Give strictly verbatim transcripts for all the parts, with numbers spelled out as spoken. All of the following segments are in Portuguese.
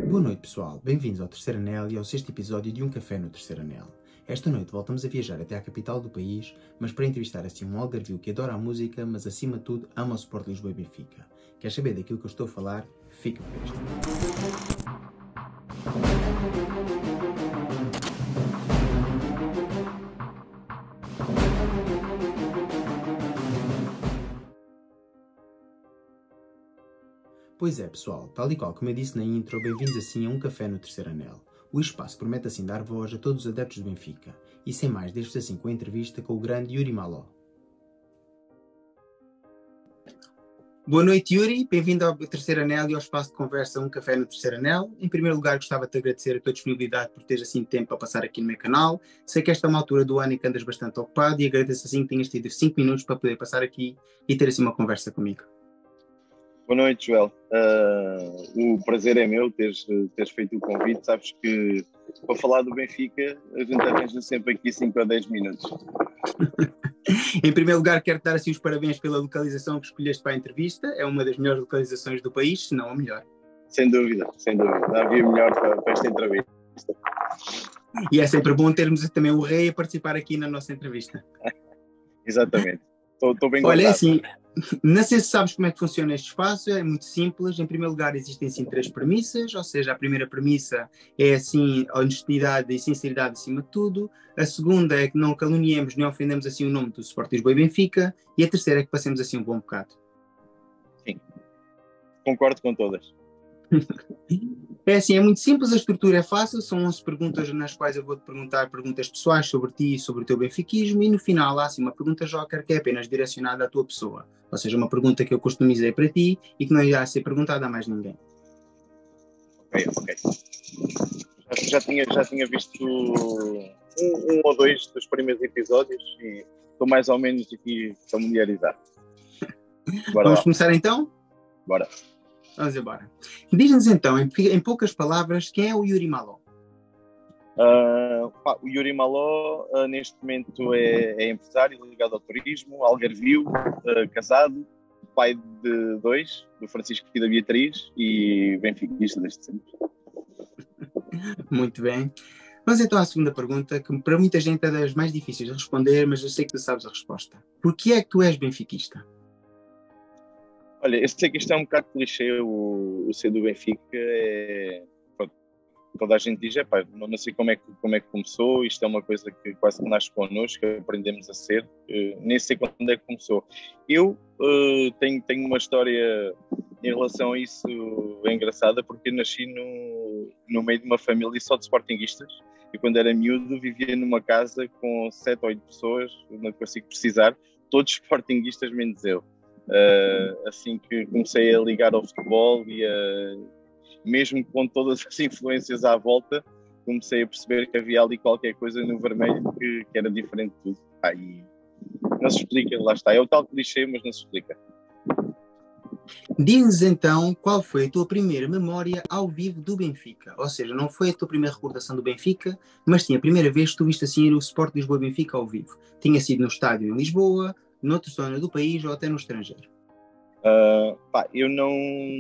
Boa noite, pessoal. Bem-vindos ao Terceiro Anel e ao sexto episódio de Um Café no Terceiro Anel. Esta noite voltamos a viajar até à capital do país, mas para entrevistar assim um algarvio que adora a música, mas acima de tudo ama o Sport Lisboa e Benfica. Quer saber daquilo que eu estou a falar? Fica por isto. Pois é, pessoal, tal e qual como eu disse na intro, bem-vindos assim a Um Café no Terceiro Anel. O espaço promete assim dar voz a todos os adeptos do Benfica. E sem mais, deixo-vos assim com a entrevista com o grande Yuri Maló. Boa noite, Yuri. Bem-vindo ao Terceiro Anel e ao espaço de conversa Um Café no Terceiro Anel. Em primeiro lugar, gostava de agradecer a tua disponibilidade por teres assim tempo a passar aqui no meu canal. Sei que esta é uma altura do ano em que andas bastante ocupado e agradeço assim que tenhas tido cinco minutos para poder passar aqui e ter assim uma conversa comigo. Boa noite, Joel. Uh, o prazer é meu teres, teres feito o convite. Sabes que para falar do Benfica a gente arranja sempre aqui cinco a dez minutos. Em primeiro lugar, quero dar assim os parabéns pela localização que escolheste para a entrevista. É uma das melhores localizações do país, se não a melhor. Sem dúvida, sem dúvida. Não havia melhor para, para esta entrevista. E é sempre bom termos também o Rei a participar aqui na nossa entrevista. Exatamente. Estou bem Olha, guardado. é assim, não sei se sabes como é que funciona este espaço, é muito simples. Em primeiro lugar, existem assim três premissas, ou seja, a primeira premissa é assim, a honestidade e sinceridade acima de tudo. A segunda é que não caluniemos nem ofendemos assim o nome do Sport Lisboa e Benfica. E a terceira é que passemos assim um bom bocado. Sim, concordo com todas. É assim, é muito simples, a estrutura é fácil, são onze perguntas nas quais eu vou-te perguntar perguntas pessoais sobre ti e sobre o teu benfiquismo, e no final há assim uma pergunta joker que é apenas direcionada à tua pessoa, ou seja, uma pergunta que eu customizei para ti e que não irá ser perguntada a mais ninguém. Ok, ok. Já, já, tinha, já tinha visto um, um ou dois dos primeiros episódios e estou mais ou menos aqui familiarizado. Bora Vamos lá. começar então? Bora. Vamos embora. Diz-nos então, em, em poucas palavras, quem é o Yuri Maló? Uh, pá, o Yuri Maló uh, neste momento é, é empresário ligado ao turismo, algarvio, uh, casado, pai de dois, do Francisco e da Beatriz, e benfiquista desde sempre. Muito bem. Vamos então à segunda pergunta, que para muita gente é das mais difíceis de responder, mas eu sei que tu sabes a resposta. Por que é que tu és benfiquista? Olha, eu sei que isto é um bocado clichê, o, o ser do Benfica é... Pronto, toda a gente diz, é pá, não, não sei como é, que, como é que começou, isto é uma coisa que quase que nasce connosco, aprendemos a ser, uh, nem sei quando é que começou. Eu uh, tenho, tenho uma história em relação a isso engraçada, porque eu nasci no, no meio de uma família só de sportinguistas, e quando era miúdo vivia numa casa com sete ou oito pessoas, não consigo precisar, todos sportinguistas menos eu. Uh, assim que comecei a ligar ao futebol e a, mesmo com todas as influências à volta, comecei a perceber que havia ali qualquer coisa no vermelho que, que era diferente de tudo. Ah, e não se explica, lá está. É o tal clichê, mas não se explica. Diz-nos então qual foi a tua primeira memória ao vivo do Benfica. Ou seja, não foi a tua primeira recordação do Benfica, mas sim a primeira vez que tu viste assim o Sport Lisboa-Benfica ao vivo. Tinha sido no estádio em Lisboa, noutra zona do país ou até no estrangeiro? Uh, pá, eu não...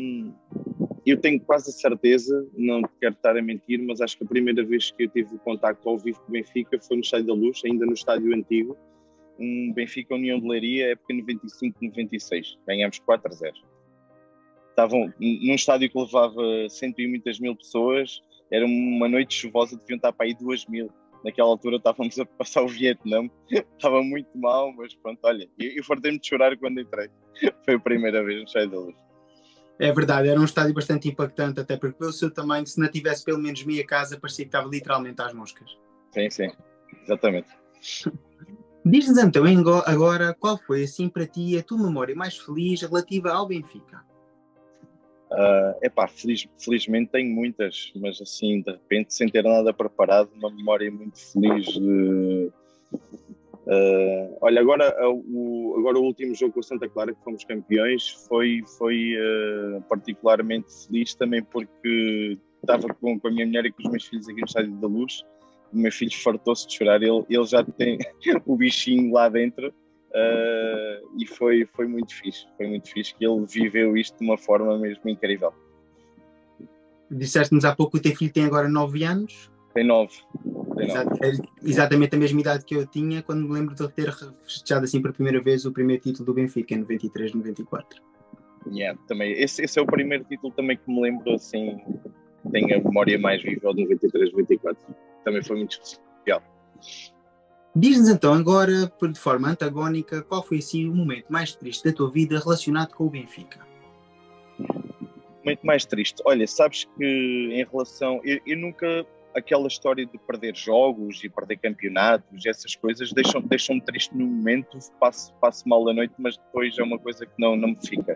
Eu tenho quase a certeza, não quero estar a mentir, mas acho que a primeira vez que eu tive contacto ao vivo com o Benfica foi no Estádio da Luz, ainda no estádio antigo, um Benfica União de Leiria, época noventa e cinco noventa e seis. Ganhámos quatro a zero. Estavam num estádio que levava cento e muitas mil pessoas, era uma noite chuvosa, deviam estar para aí duas mil. Naquela altura estávamos a passar o Vietnã, estava muito mal, mas pronto, olha, eu, eu fartei-me de chorar quando entrei. Foi a primeira vez no Estádio da Luz. É verdade, era um estádio bastante impactante, até porque pelo seu tamanho, se não tivesse pelo menos meia casa, parecia que estava literalmente às moscas. Sim, sim, exatamente. Diz-nos então agora qual foi assim para ti a tua memória mais feliz relativa ao Benfica? Uh, epá, feliz, felizmente tenho muitas, mas assim, de repente, sem ter nada preparado, uma memória muito feliz. De, uh, olha, agora o, agora o último jogo com o Santa Clara, que fomos campeões, foi, foi uh, particularmente feliz também porque estava com, com a minha mulher e com os meus filhos aqui no Estádio da Luz. O meu filho fartou-se de chorar, ele, ele já tem o bichinho lá dentro. Uh, e foi, foi muito fixe, foi muito fixe que ele viveu isto de uma forma mesmo incrível. Disseste-nos há pouco que o teu filho tem agora nove anos. Tem nove. Tem Exato, nove. é exatamente a mesma idade que eu tinha quando me lembro de ele ter festejado assim pela primeira vez o primeiro título do Benfica, em noventa e três, noventa e quatro. Yeah, também. Esse, esse é o primeiro título também que me lembro, assim, tenho a memória mais viva de noventa e três, noventa e quatro. Também foi muito especial. Diz-nos então agora, de forma antagónica, qual foi assim o momento mais triste da tua vida relacionado com o Benfica? Muito mais triste. Olha, sabes que em relação... Eu, eu nunca... Aquela história de perder jogos e perder campeonatos, essas coisas deixam-me deixam triste no momento, passo, passo mal a noite, mas depois é uma coisa que não, não me fica.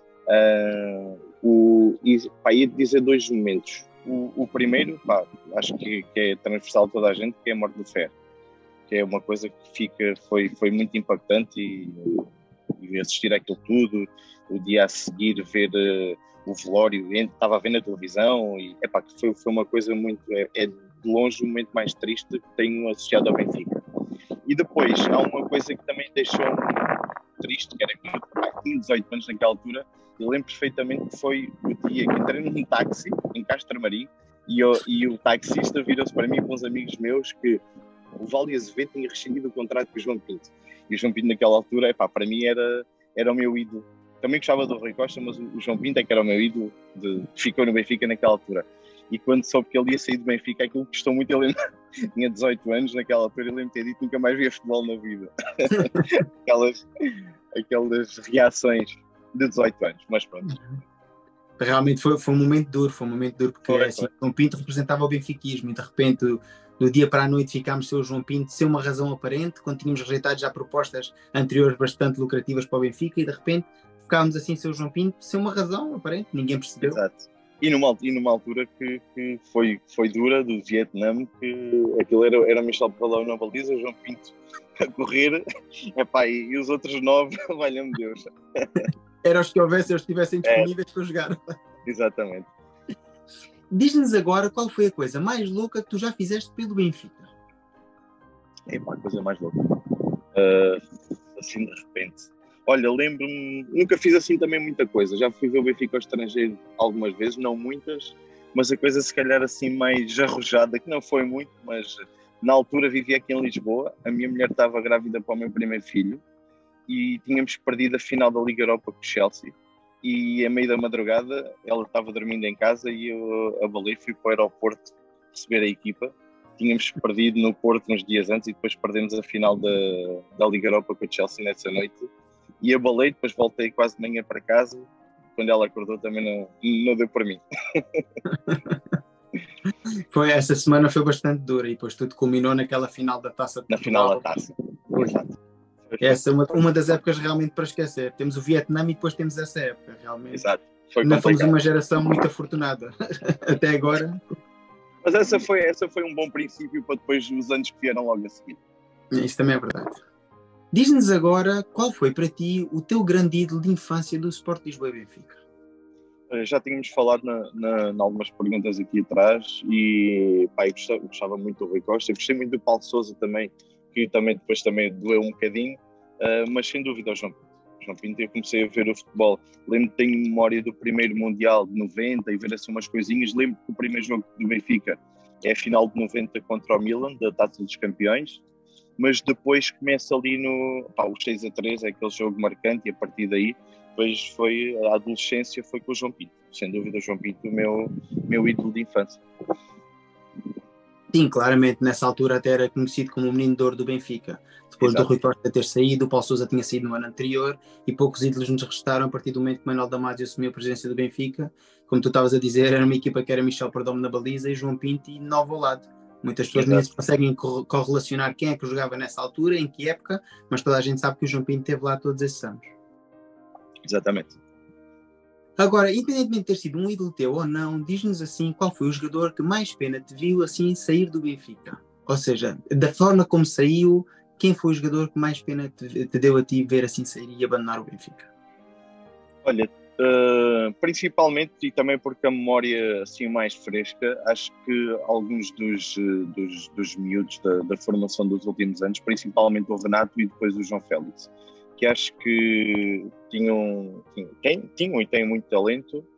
Uh, o, e, pá, ia dizer dois momentos. O, o primeiro, pá, acho que, que é transversal a toda a gente, que é a morte do Fer, que é uma coisa que fica, foi, foi muito impactante e, e assistir àquilo tudo, o dia a seguir ver uh, o velório, estava a ver na televisão e epá, que foi, foi uma coisa muito, é, é de longe o momento mais triste que tenho associado ao Benfica. E depois há uma coisa que também deixou-me triste, que era que eu tinha dezoito anos naquela altura, eu lembro perfeitamente que foi o dia que entrei num táxi em Castro Marim e, eu, e o taxista virou-se para mim com uns amigos meus que o Vale Azevedo tinha rescindido o contrato com o João Pinto. E o João Pinto naquela altura, epá, para mim era, era o meu ídolo. Também gostava do Rui Costa, mas o João Pinto é que era o meu ídolo, de, ficou no Benfica naquela altura. E quando soube que ele ia sair do Benfica, aquilo custou muito. Eu lembro, tinha dezoito anos naquela altura, eu lembro de ter dito nunca mais via futebol na vida. aquelas, aquelas reações de dezoito anos, mas pronto. Realmente foi, foi um momento duro, foi um momento duro, porque Foi, assim, foi. João Pinto representava o benfiquismo e de repente, do dia para a noite, ficámos sem o João Pinto, sem uma razão aparente, quando tínhamos rejeitado já propostas anteriores bastante lucrativas para o Benfica e de repente ficámos assim sem o João Pinto, sem uma razão aparente, ninguém percebeu. Exato. E numa, e numa altura que, que foi, foi dura, do Vietnã, que aquilo era, era Michel Palão na baliza, João Pinto a correr, epá, e, e os outros nove, valha-me Deus. Era os que houvessem, eles estivessem disponíveis é. para jogar. Exatamente. Diz-nos agora qual foi a coisa mais louca que tu já fizeste pelo Benfica. É pá, a coisa mais louca. Uh, assim de repente. Olha, lembro-me, nunca fiz assim também muita coisa. Já fui ver o Benfica ao estrangeiro algumas vezes, não muitas, mas a coisa se calhar assim mais arrojada, que não foi muito, mas na altura vivia aqui em Lisboa, a minha mulher estava grávida para o meu primeiro filho e tínhamos perdido a final da Liga Europa com o Chelsea. E a meio da madrugada ela estava dormindo em casa e eu abalei, fui para o aeroporto receber a equipa. Tínhamos perdido no Porto uns dias antes e depois perdemos a final da, da Liga Europa com o Chelsea nessa noite. E abalei, depois voltei quase de manhã para casa. Quando ela acordou também não, não deu para mim. Foi, essa semana foi bastante dura e depois tudo culminou naquela final da Taça de Na Portugal. final da Taça. Exato. Essa é uma, uma das épocas realmente para esquecer. Temos o Vietnã e depois temos essa época, realmente. Exato. Foi Ainda fomos complicado. uma geração muito afortunada até agora. Mas essa foi, essa foi um bom princípio para depois os anos que vieram logo a seguir. Isso também é verdade. Diz-nos agora qual foi para ti o teu grande ídolo de infância do Sport Lisboa e Benfica. Já tínhamos falado na, na, na algumas perguntas aqui atrás e pá, eu gostava, gostava muito do Rui Costa, eu gostei muito do Paulo Sousa também, que também depois também doeu um bocadinho, uh, mas sem dúvida o João Pinto. João Pinto, eu comecei a ver o futebol, lembro que tenho memória do primeiro Mundial de noventa e ver assim umas coisinhas, lembro que o primeiro jogo do Benfica é a final de noventa contra o Milan, da Taça dos Campeões, mas depois começa ali no pá, o seis a três, é aquele jogo marcante e a partir daí depois foi, a adolescência foi com o João Pinto, sem dúvida o João Pinto, o meu, meu ídolo de infância. Sim, claramente, nessa altura até era conhecido como o menino de ouro do Benfica. Depois Exato. do Rui Costa ter saído, o Paulo Sousa tinha saído no ano anterior e poucos ídolos nos restaram a partir do momento que Manuel Damasio assumiu a presidência do Benfica. Como tu estavas a dizer, era uma equipa que era Michel Perdomo na baliza e João Pinto e Novo ao lado. Muitas pessoas nem conseguem correlacionar quem é que jogava nessa altura, em que época, mas toda a gente sabe que o João Pinto esteve lá todos esses anos. Exatamente. Agora, independentemente de ter sido um ídolo teu ou não, diz-nos assim qual foi o jogador que mais pena te viu assim sair do Benfica. Ou seja, da forma como saiu, quem foi o jogador que mais pena te, te deu a ti ver assim sair e abandonar o Benfica? Olha, uh, principalmente, e também porque a memória assim mais fresca, acho que alguns dos, dos, dos miúdos da, da formação dos últimos anos, principalmente o Renato e depois o João Félix, que acho que tinham, tinham, tinham e têm muito talento,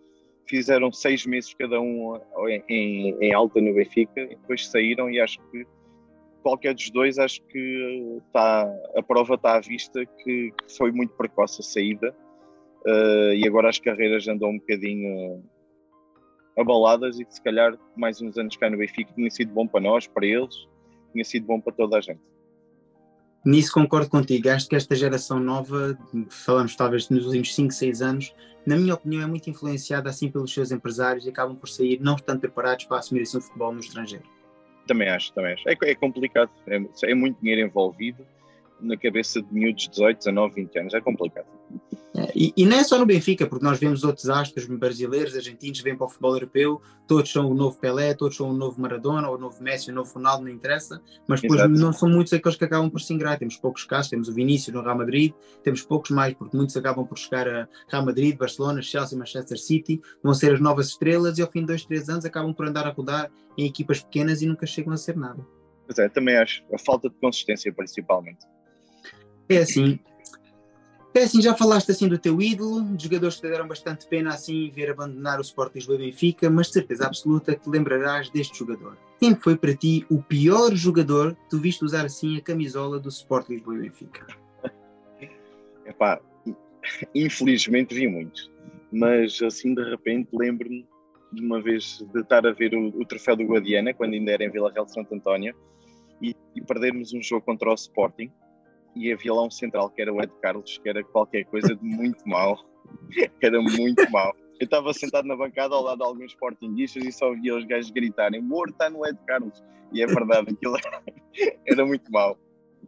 fizeram seis meses cada um em, em, em alta no Benfica e depois saíram, e acho que qualquer dos dois, acho que tá, a prova está à vista que, que foi muito precoce a saída, uh, e agora as carreiras andam um bocadinho abaladas, e que se calhar mais uns anos cá no Benfica tinha sido bom para nós, para eles, tinha sido bom para toda a gente. Nisso concordo contigo. Acho que esta geração nova, falamos talvez nos últimos cinco, seis anos, na minha opinião é muito influenciada assim pelos seus empresários e acabam por sair não estando preparados para assumir assim o futebol no estrangeiro. Também acho, também acho. É, é complicado, é, é muito dinheiro envolvido na cabeça de miúdos de dezoito, dezanove, vinte anos, é complicado. É, e, e não é só no Benfica, porque nós vemos outros astros brasileiros, argentinos, vêm para o futebol europeu, todos são o novo Pelé, todos são o novo Maradona, ou o novo Messi, o novo Ronaldo, não interessa, mas depois Exato. Não são muitos aqueles que acabam por se ingrar. Temos poucos casos, temos o Vinícius no Real Madrid, temos poucos mais, porque muitos acabam por chegar a Real Madrid, Barcelona, Chelsea, Manchester City, vão ser as novas estrelas e ao fim de dois, três anos acabam por andar a rodar em equipas pequenas e nunca chegam a ser nada. Pois é, também acho. A falta de consistência, principalmente. É assim, é assim, já falaste assim do teu ídolo, dos jogadores que te deram bastante pena assim ver abandonar o Sport Lisboa e Benfica, mas de certeza absoluta que te lembrarás deste jogador. Quem foi para ti o pior jogador que tu viste usar assim a camisola do Sport Lisboa e Benfica? Epá, infelizmente vi muitos, mas assim de repente lembro-me de uma vez de estar a ver o, o troféu do Guadiana, quando ainda era em Vila Real de Santo António, e, e perdermos um jogo contra o Sporting, e havia lá um central que era o Ed Carlos, que era qualquer coisa de muito mau, que era muito mau. Eu estava sentado na bancada ao lado de alguns sportinguistas e só via os gajos gritarem: "Morto, está no Ed Carlos", e é verdade, aquilo era, era muito mau.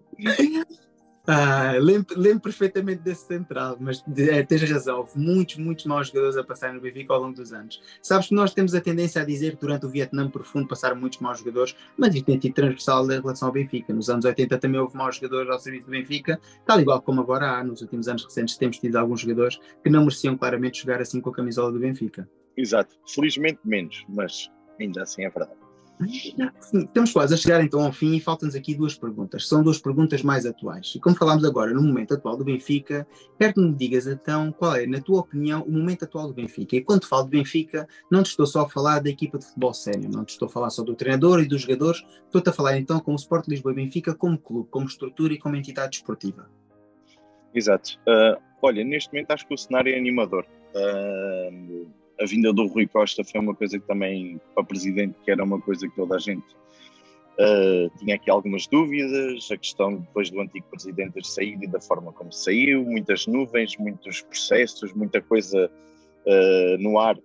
Ah, lembro, lembro perfeitamente desse central, mas é, tens razão, houve muitos, muitos maus jogadores a passar no Benfica ao longo dos anos. Sabes que nós temos a tendência a dizer que durante o Vietnã Profundo passaram muitos maus jogadores, mas isto tem tido transversal em relação ao Benfica. Nos anos oitenta também houve maus jogadores ao serviço do Benfica, tal igual como agora há. Nos últimos anos recentes temos tido alguns jogadores que não mereciam claramente jogar assim com a camisola do Benfica. Exato, felizmente menos, mas ainda assim é verdade. Estamos quase a chegar então ao fim e faltam-nos aqui duas perguntas. São duas perguntas mais atuais. E como falámos agora no momento atual do Benfica, quero que me digas então qual é, na tua opinião, o momento atual do Benfica. E quando falo de Benfica, não te estou só a falar da equipa de futebol sénior, não te estou a falar só do treinador e dos jogadores, estou-te a falar então como o Sport Lisboa e Benfica, como clube, como estrutura e como entidade desportiva. Exato. Uh, olha, neste momento acho que o cenário é animador. Uh, a vinda do Rui Costa foi uma coisa que também, para presidente, que era uma coisa que toda a gente uh, tinha aqui algumas dúvidas, a questão depois do antigo presidente ter saído e da forma como saiu, muitas nuvens, muitos processos, muita coisa uh, no ar,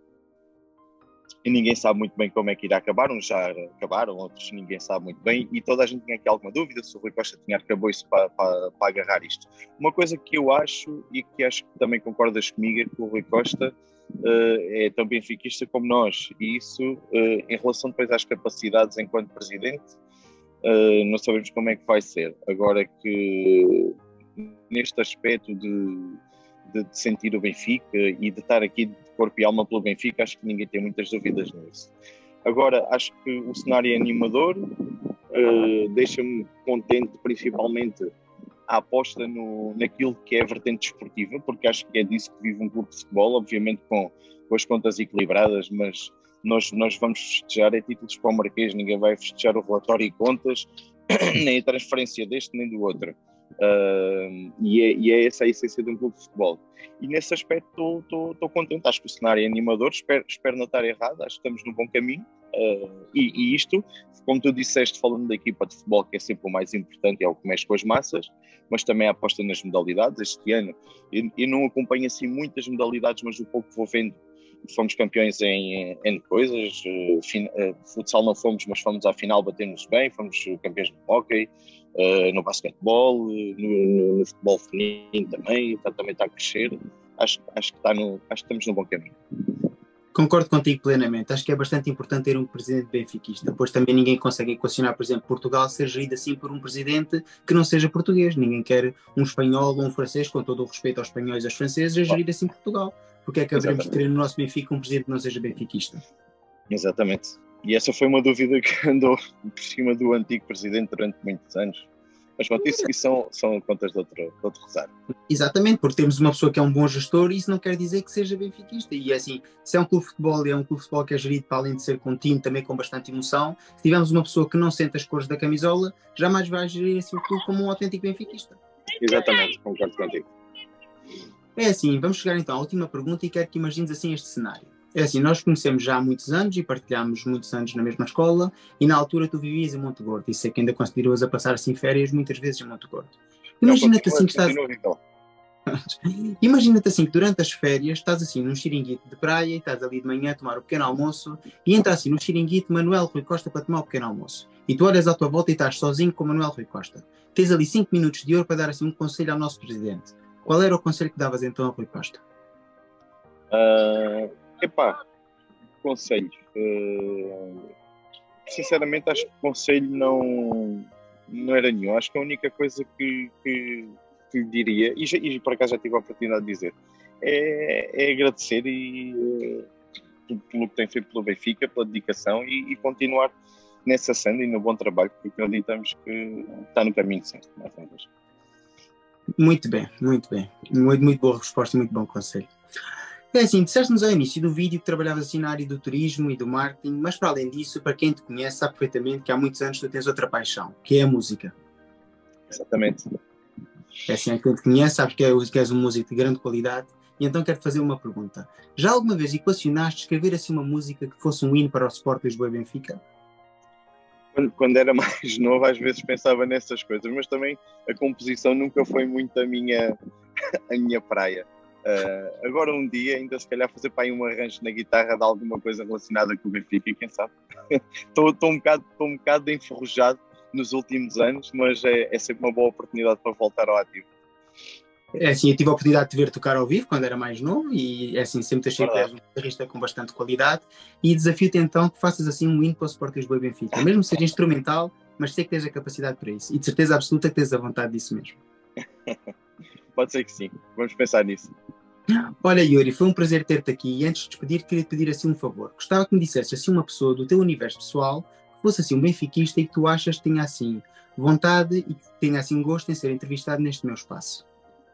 e ninguém sabe muito bem como é que irá acabar. Uns já acabaram, outros ninguém sabe muito bem, e toda a gente tinha aqui alguma dúvida se o Rui Costa tinha arcabouço para, para, para agarrar isto. Uma coisa que eu acho, e que acho que também concordas comigo, é que o Rui Costa uh, é tão benfiquista como nós, e isso, uh, em relação depois às capacidades enquanto presidente, uh, não sabemos como é que vai ser. Agora que neste aspecto de de sentir o Benfica e de estar aqui de corpo e alma pelo Benfica, acho que ninguém tem muitas dúvidas nisso. Agora, acho que o cenário é animador, uh, deixa-me contente, principalmente a aposta no, naquilo que é a vertente desportiva, porque acho que é disso que vive um clube de futebol, obviamente com, com as contas equilibradas, mas nós, nós vamos festejar é títulos para o Marquês, ninguém vai festejar o relatório e contas, nem a transferência deste nem do outro. Uh, e, é, e é essa a essência de um clube de futebol, e nesse aspecto estou contente. Acho que o cenário é animador, espero, espero não estar errado, acho que estamos no bom caminho, uh, e, e isto, como tu disseste, falando da equipa de futebol, que é sempre o mais importante, é o que mexe com as massas, mas também a aposta nas modalidades. Este ano eu, eu não acompanho assim muitas modalidades, mas o pouco que vou vendo, fomos campeões em, em coisas, uh, fin, uh, futsal não fomos, mas fomos à final, batemos bem, fomos campeões no hóquei, uh, no basquetebol, uh, no, no, no futebol feminino também, tá, também está a crescer. Acho, acho, que está no, acho que estamos no bom caminho. Concordo contigo plenamente. Acho que é bastante importante ter um presidente benfiquista, pois também ninguém consegue equacionar, por exemplo, Portugal ser gerido assim por um presidente que não seja português. Ninguém quer um espanhol ou um francês, com todo o respeito aos espanhóis e aos franceses, a gerir assim Portugal. Porque é que haveremos de ter no nosso Benfica um presidente que não seja benfiquista? Exatamente. E essa foi uma dúvida que andou por cima do antigo presidente durante muitos anos. Mas pronto, isso, isso são, são contas de outro, de outro rosário. Exatamente, porque temos uma pessoa que é um bom gestor e isso não quer dizer que seja benfiquista. E assim, se é um clube de futebol e é um clube de futebol que é gerido para além de ser contínuo, também com bastante emoção, se tivermos uma pessoa que não sente as cores da camisola, jamais vai gerir esse clube como um autêntico benfiquista. Exatamente, concordo contigo. É assim, vamos chegar então à última pergunta e quero que imagines assim este cenário. É assim, nós conhecemos já há muitos anos e partilhámos muitos anos na mesma escola e na altura tu vivias em Monte Gordo e sei que ainda continuas a passar assim férias muitas vezes em Monte Gordo. Imagina-te assim que estás... Então. Imagina-te assim que durante as férias estás assim num xiringuito de praia e estás ali de manhã a tomar o pequeno almoço e entra assim no xiringuito Manuel Rui Costa para tomar o pequeno almoço. E tu olhas à tua volta e estás sozinho com Manuel Rui Costa. Tens ali cinco minutos de ouro para dar assim um conselho ao nosso presidente. Qual era o conselho que davas então ao Rui Costa? Uh, epá, conselho. Uh, sinceramente acho que o conselho não, não era nenhum. Acho que a única coisa que, que, que lhe diria, e, já, e por acaso já tive a oportunidade de dizer, é, é agradecer e, uh, pelo que tem feito pelo Benfica, pela dedicação e, e continuar nessa senda e no bom trabalho, porque acreditamos que está no caminho certo. Muito bem, muito bem. Muito, muito boa resposta e muito bom conselho. É assim, disseste-nos ao início do vídeo que trabalhavas assim na área do turismo e do marketing, mas para além disso, para quem te conhece, sabe perfeitamente que há muitos anos tu tens outra paixão, que é a música. Exatamente. É assim, quem te conhece sabe que, é, que és um músico de grande qualidade, e então quero-te fazer uma pergunta. Já alguma vez equacionaste escrever assim uma música que fosse um hino para o Sport Lisboa e Benfica? Quando, quando era mais novo, às vezes pensava nessas coisas, mas também a composição nunca foi muito a minha, a minha praia. Uh, agora um dia, ainda se calhar fazer para aí um arranjo na guitarra de alguma coisa relacionada com o Benfica, quem sabe? Estou um, bocado, um bocado enferrujado nos últimos anos, mas é, é sempre uma boa oportunidade para voltar ao ativo. É assim, eu tive a oportunidade de ver tocar ao vivo quando era mais novo e é assim, sempre achei que és um guitarrista com bastante qualidade e desafio-te então que faças assim um hino para o Sport Lisboa e Benfica, mesmo que seja instrumental, mas sei que tens a capacidade para isso e de certeza absoluta que tens a vontade disso mesmo. Pode ser que sim, vamos pensar nisso. Olha, Yuri, foi um prazer ter-te aqui e antes de despedir queria te pedir assim um favor. Gostava que me dissesse assim uma pessoa do teu universo pessoal que fosse assim um benfiquista e que tu achas que tenha assim vontade e que tenha assim gosto em ser entrevistado neste meu espaço.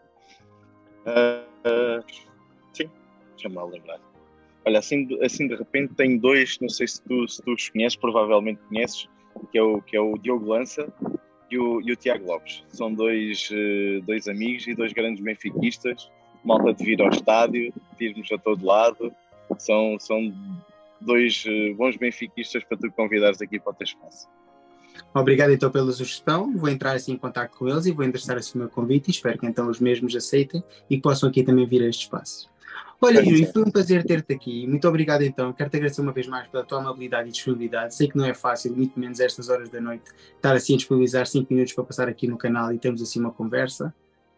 Uh, uh, sim, deixa-me lá lembrar. Olha, assim, assim de repente tenho dois, não sei se tu, se tu os conheces, provavelmente conheces, que é o, que é o Diogo Lança e o, e o Tiago Lopes. São dois, uh, dois amigos e dois grandes benfiquistas, malta de vir ao estádio, de irmos a todo lado. São, são dois uh, bons benfiquistas para tu convidares aqui para o teu espaço. Obrigado então pela sugestão, vou entrar assim em contato com eles e vou endereçar assim o meu convite e espero que então os mesmos aceitem e que possam aqui também vir a este espaço. Olha, Yuri, foi um prazer ter-te aqui, muito obrigado então, quero-te agradecer uma vez mais pela tua amabilidade e disponibilidade, sei que não é fácil, muito menos estas horas da noite, estar assim a disponibilizar cinco minutos para passar aqui no canal e termos assim uma conversa.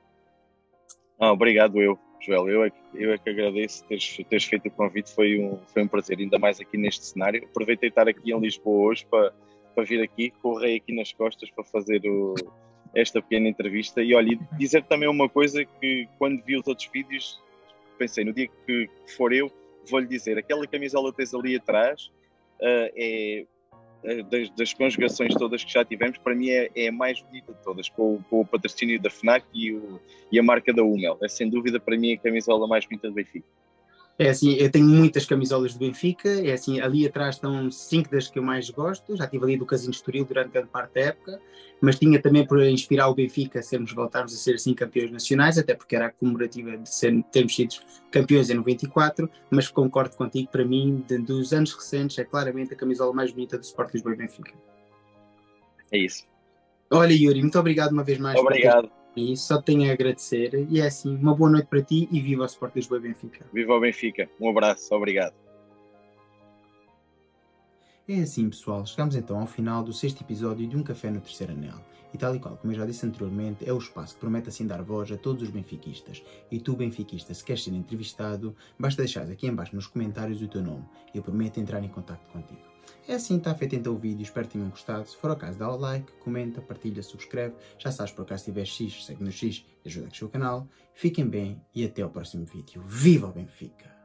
Ah, obrigado eu, Joel, eu é que, eu é que agradeço teres, teres feito o convite, foi um, foi um prazer, ainda mais aqui neste cenário, aproveitei estar aqui em Lisboa hoje para para vir aqui, correi aqui nas costas para fazer o, esta pequena entrevista e olha, dizer também uma coisa que quando vi os outros vídeos pensei, no dia que for eu vou-lhe dizer, aquela camisola que tens ali atrás uh, é das, das conjugações todas que já tivemos, para mim é, é a mais bonita de todas, com, com o patrocínio da FNAC e, o, e a marca da Hummel, é sem dúvida para mim a camisola mais bonita do Benfica. É assim, eu tenho muitas camisolas do Benfica, é assim, ali atrás estão cinco das que eu mais gosto, já estive ali do Casino Estoril durante grande parte da época, mas tinha também por inspirar o Benfica a sermos, voltarmos a ser assim campeões nacionais, até porque era a comemorativa de ser, termos sido campeões em noventa e quatro, mas concordo contigo, para mim, de, dos anos recentes, é claramente a camisola mais bonita do Sport Lisboa e Benfica. É isso. Olha, Yuri, muito obrigado uma vez mais. Obrigado. Por e só tenho a agradecer e é assim, uma boa noite para ti e viva o Sport Lisboa e Benfica. Viva o Benfica, um abraço, obrigado. É assim pessoal, chegamos então ao final do sexto episódio de Um Café no Terceiro Anel. E tal e qual, como eu já disse anteriormente, é o espaço que promete assim dar voz a todos os benfiquistas. E tu, benfiquista, se queres ser entrevistado, basta deixar aqui em baixo nos comentários o teu nome. E eu prometo entrar em contato contigo. É assim, está feito então o vídeo, espero que tenham gostado. Se for o caso, dá o like, comenta, partilha, subscreve. Já sabes, por acaso tiver X, segue no X e ajuda a crescer o canal. Fiquem bem e até ao próximo vídeo. Viva o Benfica!